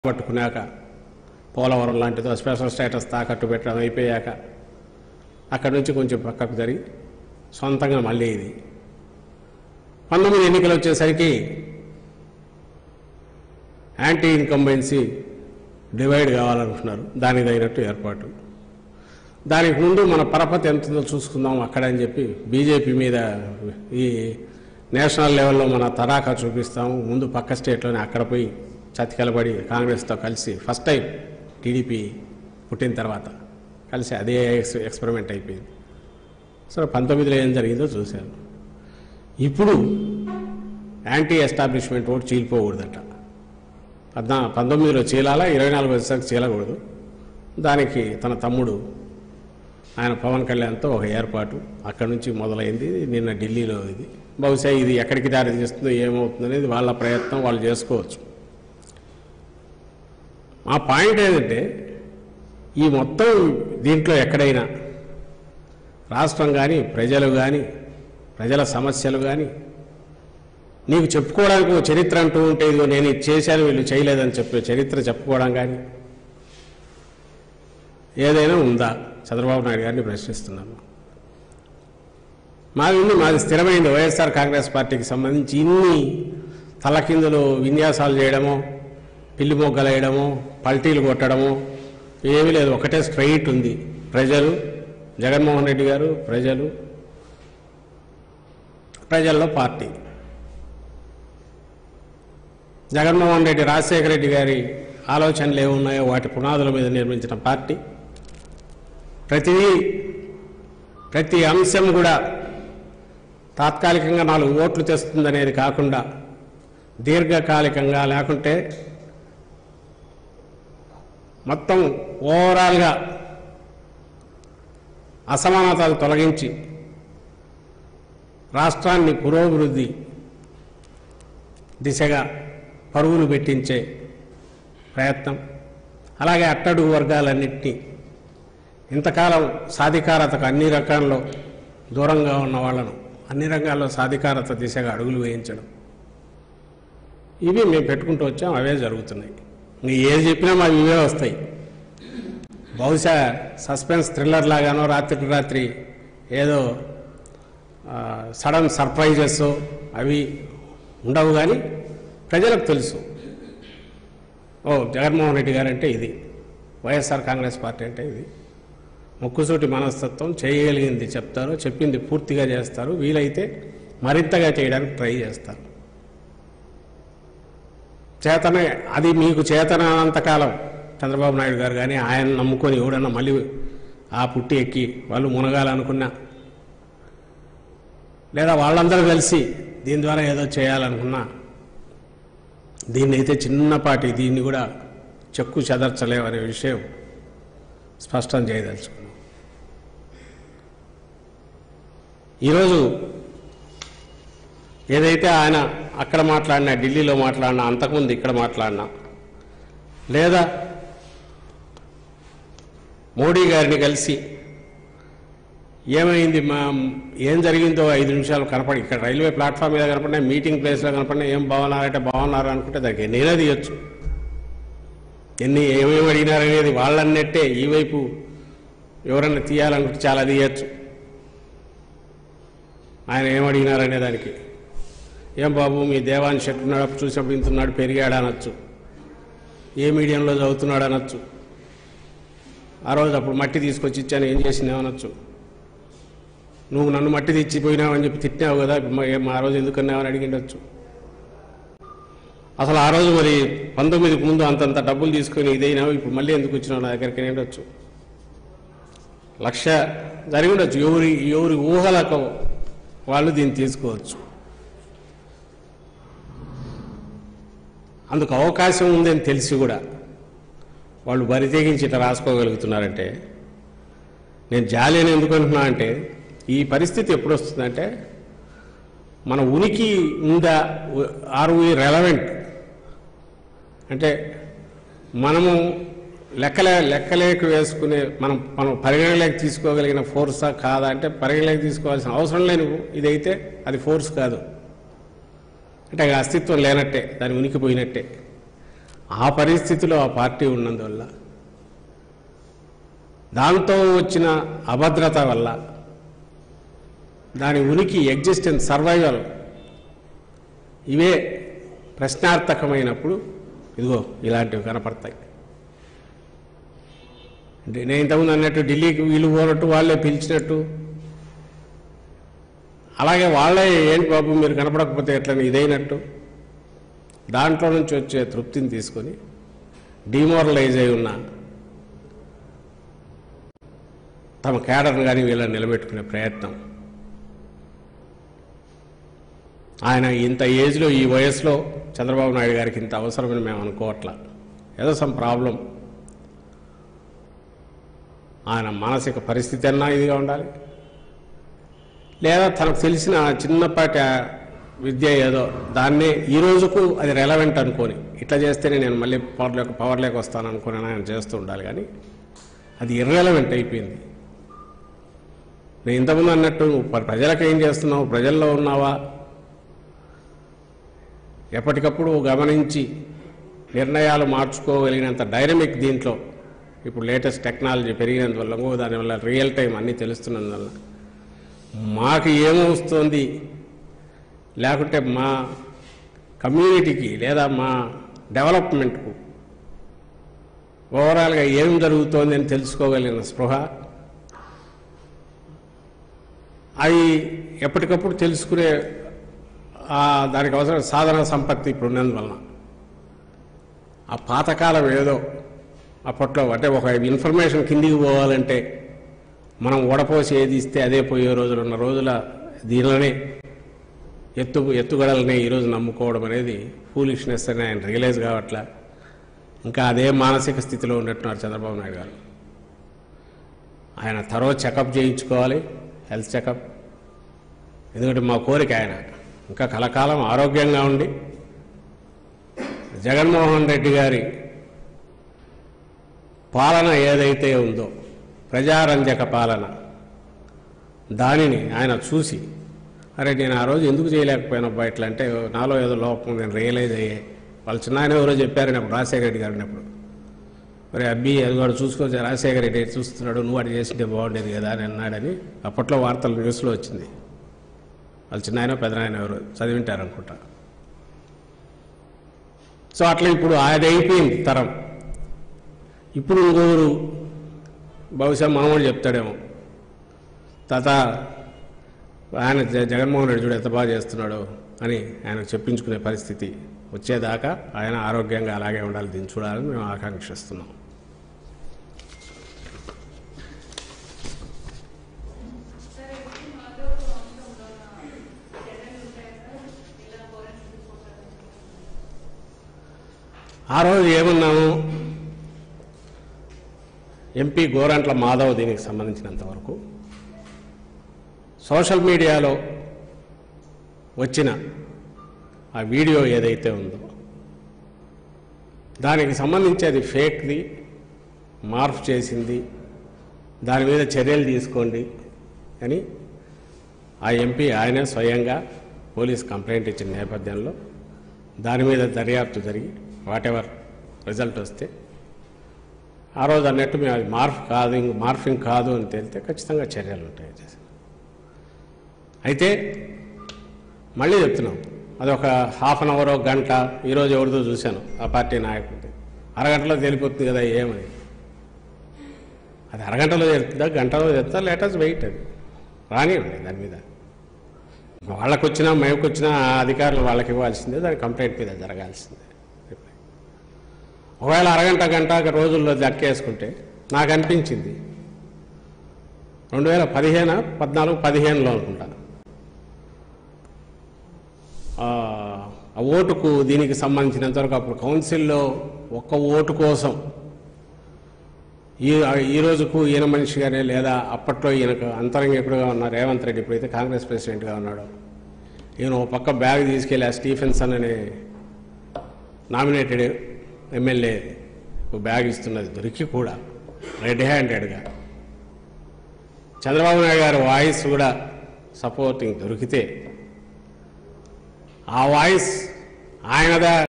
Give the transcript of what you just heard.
పట్టుకున్నాక పోలవరం లాంటిదో special status తాకట్టు పెట్టడం అయిపోయాక అక్కడి నుంచి కొంచెం పక్కకు జరిగి సొంతంగా మళ్ళీ ఇది 19 ఎన్నికలు వచ్చేసరికి యాంటీ ఇన్కంబెన్సీ డివైడ్ కావాలనుకుంటున్నారు. దానికి తగినట్టు ఏర్పాటు. దానికి ముందు మన పరపతి ఎంతుందో చూసుకుందాం అక్కడ అని చెప్పి బీజేపీ మీద ఈ నేషనల్ లెవెల్లో మన తడాకా చూపిస్తాము. ముందు పక్క స్టేట్లోనే అక్కడ పోయి చతికిలబడి కాంగ్రెస్తో కలిసి ఫస్ట్ టైం టీడీపీ పుట్టిన తర్వాత కలిసి అదే ఎక్స్పెరిమెంట్ అయిపోయింది. సో 19లో ఏం జరిగిందో చూశాను. ఇప్పుడు యాంటీ ఎస్టాబ్లిష్మెంట్ ఓటు చీలిపోకూడదట. 19లో చీలాలా, 24 వచ్చేసరికి చీలకూడదు. దానికి తన తమ్ముడు ఆయన పవన్ కళ్యాణ్తో ఒక ఏర్పాటు అక్కడి నుంచి మొదలైంది. నిన్న ఢిల్లీలో ఇది బహుశా ఇది ఎక్కడికి దారి తీస్తుందో ఏమవుతుందో అనేది వాళ్ళ ప్రయత్నం, వాళ్ళు చేసుకోవచ్చు. మా పాయింట్ ఏంటంటే ఈ మొత్తం దీంట్లో ఎక్కడైనా రాష్ట్రం కానీ ప్రజలు కానీ ప్రజల సమస్యలు కానీ నీకు చెప్పుకోవడానికి ఒక చరిత్ర అంటూ ఉంటే ఇదిగో నేను ఇది చేశాను వీళ్ళు చేయలేదని చెప్పే చరిత్ర చెప్పుకోవడం కానీ ఏదైనా ఉందా? చంద్రబాబు నాయుడు గారిని ప్రశ్నిస్తున్నాను. మాది స్థిరమైంది. వైఎస్ఆర్ కాంగ్రెస్ పార్టీకి సంబంధించి ఇన్ని తలకిందులు విన్యాసాలు చేయడమో, పిల్లి మొగ్గలు వేయడమో, పల్టీలు కొట్టడమో ఏమీ లేదు. ఒకటే స్ట్రైట్ ఉంది. ప్రజలు, జగన్మోహన్ రెడ్డి గారు, ప్రజల్లో పార్టీ. జగన్మోహన్ రెడ్డి, రాజశేఖర రెడ్డి గారి ఆలోచనలు ఏమున్నాయో వాటి పునాదుల మీద నిర్మించిన పార్టీ. ప్రతి అంశం కూడా తాత్కాలికంగా 4 ఓట్లు తెస్తుందనేది కాకుండా దీర్ఘకాలికంగా లేకుంటే మొత్తం ఓవరాల్గా అసమానతలు తొలగించి రాష్ట్రాన్ని పురోభివృద్ధి దిశగా పరుగులు పెట్టించే ప్రయత్నం. అలాగే అట్టడుగు వర్గాలన్నింటినీ ఇంతకాలం సాధికారతకు అన్ని రకాల్లో దూరంగా ఉన్న వాళ్ళను అన్ని రంగాల్లో సాధికారత దిశగా అడుగులు వేయించడం. ఇవి మేము పెట్టుకుంటూ వచ్చాం. అవే జరుగుతున్నాయి. ఏది చెప్పినా మాకు ఇవే వస్తాయి. బహుశా సస్పెన్స్ థ్రిల్లర్ లాగానో రాత్రి ఏదో సడన్ సర్ప్రైజెస్ అవి ఉండవు. కానీ ప్రజలకు తెలుసు, జగన్మోహన్ రెడ్డి గారు అంటే ఇది, వైఎస్ఆర్ కాంగ్రెస్ పార్టీ అంటే ఇది. ముక్కుసూటి మనస్తత్వం, చేయగలిగింది చెప్తారు, చెప్పింది పూర్తిగా చేస్తారు, వీలైతే మరింతగా చేయడానికి ట్రై చేస్తారు. చేతనే అది మీకు చేతనంతకాలం చంద్రబాబు నాయుడు గారు కానీ ఆయన నమ్ముకొని ఎవడన్నా మళ్ళీ ఆ పుట్టి ఎక్కి వాళ్ళు మునగాలనుకున్నా, లేదా వాళ్ళందరూ కలిసి దీని ద్వారా ఏదో చేయాలనుకున్నా, దీన్ని అయితే చిన్నపాటి దీన్ని కూడా చెక్కు చెదర్చలేవనే విషయం స్పష్టం చేయదలుచుకున్నాం. ఈరోజు ఏదైతే ఆయన అక్కడ మాట్లాడినా, ఢిల్లీలో మాట్లాడినా, అంతకుముందు ఇక్కడ మాట్లాడినా, లేదా మోడీ గారిని కలిసి ఏమైంది ఏం జరిగిందో 5 నిమిషాలు కనపడి, ఇక్కడ రైల్వే ప్లాట్ఫామ్ మీద కనపడినా, మీటింగ్ ప్లేస్లో కనపడినా ఏం బాగున్నారంటే బాగున్నారు అనుకుంటే దానికి ఎన్నైనా తీయచ్చు. ఏమేమి అడిగినారనేది వాళ్ళన్నట్టే ఈ వైపు ఎవరన్నా తీయాలనుకుంటే చాలా తీయచ్చు. ఆయన ఏమడిగినారనే దానికి ఏం బాబు మీ దేవాన్ని షెట్ ఉన్నాడు, చూసినప్పుడు ఇంతున్నాడు, పెరిగాడు అనొచ్చు. ఏ మీడియంలో చదువుతున్నాడు అనొచ్చు. ఆ రోజు అప్పుడు మట్టి తీసుకొచ్చి ఇచ్చాను, ఏం చేసినావనొచ్చు. నువ్వు నన్ను మట్టి తెచ్చిపోయినావని చెప్పి తిట్టినావు కదా, ఆ రోజు ఎందుకన్నావని అడిగిండొచ్చు. అసలు ఆ రోజు మరి 19కి ముందు అంతంత డబ్బులు తీసుకొని ఇదైనావు, ఇప్పుడు మళ్ళీ ఎందుకు వచ్చినావు నా దగ్గరికి ఉండొచ్చు. లక్ష్య జరిగి ఉండొచ్చు. ఎవరి ఊహలకు వాళ్ళు దీన్ని తీసుకోవచ్చు. అందుకు అవకాశం ఉందని తెలిసి కూడా వాళ్ళు బరితెగించి ఇట్లా రాసుకోగలుగుతున్నారంటే నేను జాలి అని ఎందుకు అంటున్నా అంటే, ఈ పరిస్థితి ఎప్పుడు వస్తుందంటే మన ఉనికి ఉందా, ఆర్ వి రెలవెంట్ అంటే మనము లెక్కలేక వేసుకునే మనం పరిగణలోకి తీసుకోగలిగిన ఫోర్సా కాదా అంటే పరిగణలోకి తీసుకోవాల్సిన అవసరం లేని ఇదైతే అది ఫోర్స్ కాదు. అంటే అస్తిత్వం లేనట్టే, దాని ఉనికి పోయినట్టే. ఆ పరిస్థితిలో ఆ పార్టీ ఉన్నందువల్ల, దాంతో వచ్చిన అభద్రత వల్ల, దాని ఉనికి, ఎగ్జిస్టెన్స్, సర్వైవల్ ఇవే ప్రశ్నార్థకమైనప్పుడు ఇదిగో ఇలాంటివి కనపడతాయి. నేను ఇంతకుముందు అన్నట్టు ఢిల్లీకి వీళ్ళు పోనట్టు వాళ్ళే పిలిచినట్టు, అలాగే వాళ్ళే ఏంటి బాబు మీరు కనపడకపోతే ఎట్లని ఇదైనట్టు, దాంట్లో నుంచి వచ్చే తృప్తిని తీసుకొని డిమోరలైజ్ అయి ఉన్న తమ క్యాడర్ను కానీ వీళ్ళని నిలబెట్టుకునే ప్రయత్నం. ఆయన ఇంత ఏజ్లో, ఈ వయసులో చంద్రబాబు నాయుడు గారికి ఇంత అవసరమని మేము అనుకోవట్లా. ఏదో సమ్ ప్రాబ్లం, ఆయన మానసిక పరిస్థితి అన్నా ఇదిగా ఉండాలి, లేదా తనకు తెలిసిన చిన్నపాటి విద్య ఏదో దాన్నే ఈ రోజుకు అది రెలవెంట్ అనుకొని ఇట్లా చేస్తేనే నేను మళ్ళీ పవర్లోకి వస్తాను అనుకుని ఆయన చేస్తూ ఉండాలి. కానీ అది ఇర్రెలవెంట్ అయిపోయింది. నేను ఇంతకుముందు అన్నట్టు ప్రజలకు ఏం చేస్తున్నావు, ప్రజల్లో ఉన్నావా, ఎప్పటికప్పుడు గమనించి నిర్ణయాలు మార్చుకోగలిగినంత డైనమిక్ దీంట్లో ఇప్పుడు లేటెస్ట్ టెక్నాలజీ పెరిగినందువల్ల, దానివల్ల రియల్ టైం అన్నీ తెలుస్తున్నందువల్ల మాకు ఏమొస్తుంది, లేకుంటే మా కమ్యూనిటీకి లేదా మా డెవలప్మెంట్కు ఓవరాల్గా ఏం జరుగుతోంది అని తెలుసుకోగలిగిన స్పృహ, అవి ఎప్పటికప్పుడు తెలుసుకునే దానికి అవసరం సాధన సంపత్తి ఇప్పుడు ఉన్నందువలన ఆ పాతకాలం ఏదో అప్పట్లో అంటే ఒక ఇన్ఫర్మేషన్ కిందికి పోవాలంటే మనం ఓడపోసి ఏది ఇస్తే అదే పోయే రోజులు ఉన్న రోజుల దీనిలోనే ఎత్తుగడలనే ఈరోజు నమ్ముకోవడం అనేది ఫూలిష్నెస్ అని ఆయన రియలైజ్ కావట్లా. ఇంకా అదే మానసిక స్థితిలో ఉన్నట్టున్నారు చంద్రబాబు నాయుడు గారు. ఆయన థరో చెకప్ చేయించుకోవాలి, హెల్త్ చెకప్. ఎందుకంటే మా కోరిక ఆయన ఇంకా కలకాలం ఆరోగ్యంగా ఉండి జగన్మోహన్ రెడ్డి గారి పాలన ఏదైతే ఉందో, ప్రజారంజక పాలన, దానిని ఆయన చూసి అరే నేను ఆ రోజు ఎందుకు చేయలేకపోయానబ్బా ఇట్లా, అంటే నాలో ఏదో లోపం నేను రియలైజ్ అయ్యాయి. వాళ్ళు చిన్న ఆయన ఎవరో చెప్పారని అప్పుడు రాజశేఖర రెడ్డి గారు అన్నప్పుడు, మరి అబ్బి అది కూడా చూసుకోవచ్చు, రాజశేఖర రెడ్డి చూస్తున్నాడు, నువ్వు అటు చేసింటే బాగుండేది కదా అని అన్నాడని అప్పట్లో వార్తలు న్యూస్లో వచ్చింది. వాళ్ళు చిన్న ఆయన పెద్ద ఆయన ఎవరు చదివింటారనుకుంటా. సో అట్లా ఇప్పుడు అది అయిపోయింది తరం. ఇప్పుడు ఇంకొకరు బహుశా మనవాడు చెప్తాడేమో, తాత ఆయన జగన్మోహన్ రెడ్డి చూడు ఎంత బాగా చేస్తున్నాడు అని ఆయనకు చెప్పించుకునే పరిస్థితి వచ్చేదాకా ఆయన ఆరోగ్యంగా అలాగే ఉండాలి, దీన్ని చూడాలని మేము ఆకాంక్షిస్తున్నాం. ఆ రోజు ఏమన్నాము, ఎంపీ గోరంట్ల మాధవ్ దీనికి సంబంధించినంతవరకు సోషల్ మీడియాలో వచ్చిన ఆ వీడియో ఏదైతే ఉందో దానికి సంబంధించి అది ఫేక్ది, మార్ఫ్ చేసింది, దాని మీద చర్యలు తీసుకోండి అని ఆ ఎంపీ ఆయనే స్వయంగా పోలీస్ కంప్లైంట్ ఇచ్చిన నేపథ్యంలో దాని మీద దర్యాప్తు జరిగి వాటెవర్ రిజల్ట్ వస్తే ఆ రోజు అన్నట్టు మేము అది మార్ఫింగ్ కాదు అని తేలితే ఖచ్చితంగా చర్యలు ఉంటాయి. అయితే మళ్ళీ చెప్తున్నాం, అదొక హాఫ్ అన్ అవర్, ఒక గంట, ఈరోజు ఎవరిదో చూశాను ఆ పార్టీ నాయకుడిని, అరగంటలో తేలిపోతుంది కదా ఏమని. అది అరగంటలో జరుగుతుందా, గంటలో జరుగుతుందా, లేటెస్ట్ వెయిట్, అది రానివ్వండి. దాని మీద వాళ్ళకు వచ్చినా మేమకు వచ్చినా అధికారులు వాళ్ళకి ఇవ్వాల్సిందే, దాని కంప్లైంట్ మీద జరగాల్సిందే. ఒకవేళ అరగంట గంట రోజుల్లో దక్కేసుకుంటే నాకు అనిపించింది 2015, 14, 15లో అనుకుంటా ఆ ఓటుకు దీనికి సంబంధించినంతవరకు అప్పుడు కౌన్సిల్లో ఒక్క ఓటు కోసం ఈ రోజుకు ఈయన మనిషిగానే, లేదా అప్పట్లో ఈయనకు అంతరంగికుడుగా ఉన్న రేవంత్ రెడ్డి ఇప్పుడైతే కాంగ్రెస్ ప్రెసిడెంట్గా ఉన్నాడు, ఈయన ఒక పక్క బ్యాగ్ తీసుకెళ్ళి ఆ స్టీఫెన్సన్ అనే నామినేటెడ్ ఎమ్మెల్యే బ్యాగ్ ఇస్తున్నది దొరికి కూడా రెడ్ హ్యాండెడ్గా చంద్రబాబు నాయుడు గారి వాయిస్ కూడా సపోర్టింగ్ దొరికితే ఆ వాయిస్ ఆయనదా